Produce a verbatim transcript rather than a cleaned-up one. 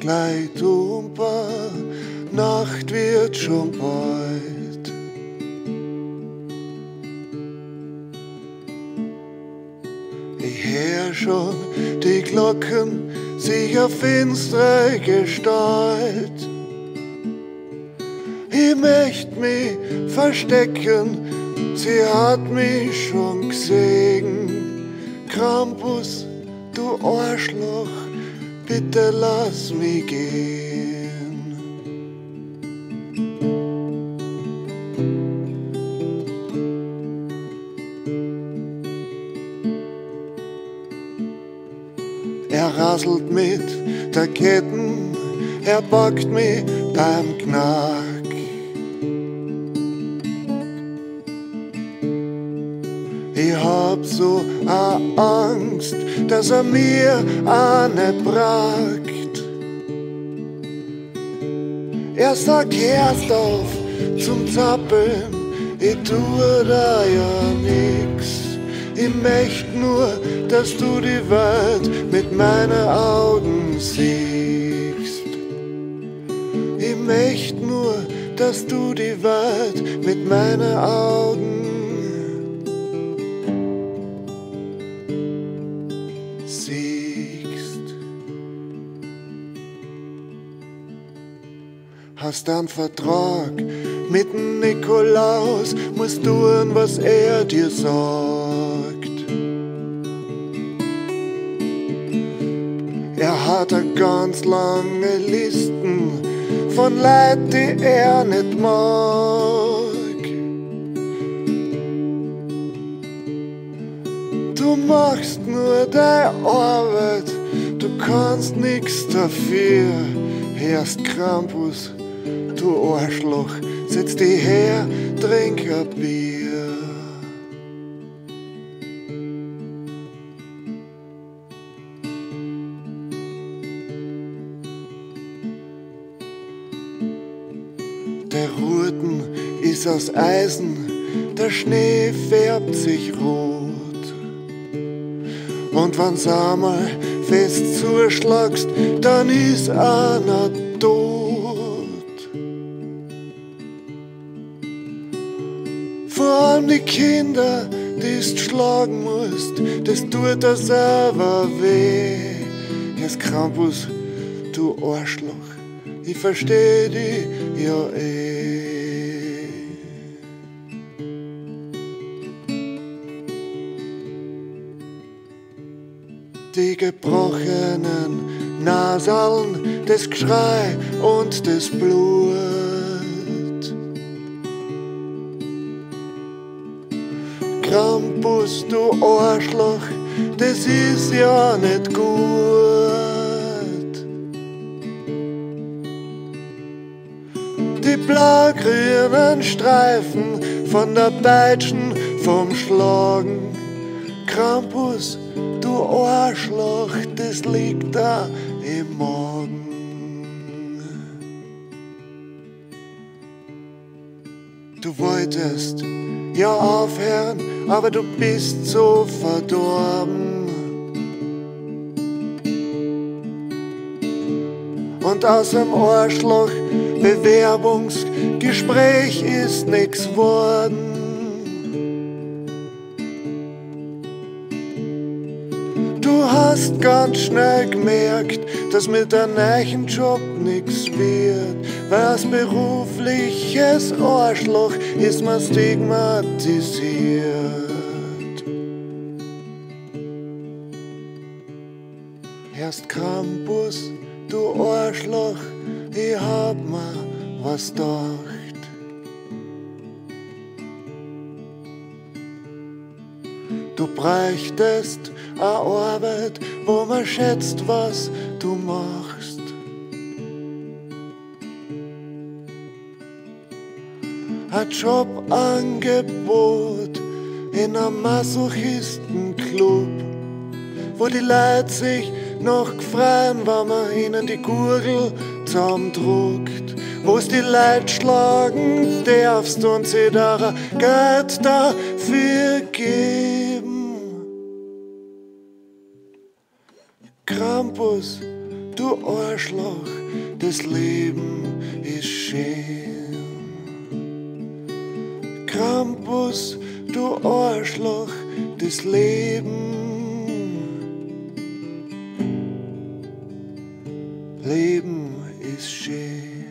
gleich tumper, Nacht wird schon bald. Ich hör schon die Glocken, sicher finstere Gestalt. Ich möcht mich verstecken, sie hat mich schon gesehen. Krampus, du Arschloch, bitte lass mich gehen. Er rasselt mit der Ketten, er packt mich beim Knack. Ich hab so a Angst, dass er mir eine bragt. Er sagt, hörst auf zum Zappeln, ich tue da ja nix. Ich möcht nur, dass du die Welt mit meinen Augen siehst. Ich möcht nur, dass du die Welt mit meinen Augen siehst. Hast einen Vertrag mit dem Nikolaus, musst tun, was er dir sagt. Er hat a ganz lange Listen von Leid, die er nicht mag. Du machst nur deine Arbeit, du kannst nix dafür. Erst Krampus, du Arschloch, setz dich her, trink a Bier. Der Ruten ist aus Eisen, der Schnee färbt sich rot. Und wenn's einmal fest zuschlagst, dann ist einer tot. Vor allem die Kinder, die's schlagen musst, das tut dir selber weh. Jetzt Krampus, du Arschloch, ich versteh dich ja eh. Die gebrochenen Naseln, das Geschrei und das Blut. Krampus, du Arschloch, das ist ja nicht gut. Die blau-grünen Streifen von der Peitschen vom Schlagen. Krampus, du Arschloch, das liegt da im Magen. Du wolltest ja aufhören, aber du bist so verdorben. Und aus dem Arschloch Bewerbungsgespräch ist nix worden. Du hast ganz schnell gemerkt, dass mit deinem neuen Job nix wird, weil als berufliches Arschloch ist man stigmatisiert. Erst Krampus, du Arschloch, ich hab mir was gedacht. Du bräuchtest a Arbeit, wo man schätzt, was du machst. Ein Jobangebot in einem Masochistenclub, wo die Leute sich noch gefreien, wenn man ihnen die Gurgel zusammendruckt. Wo's die Leute schlagen darfst und sie da Geld dafür geben. Krampus, du du Arschloch, das Leben ist schön. Krampus, du Arschloch, das Leben. Leben ist schön.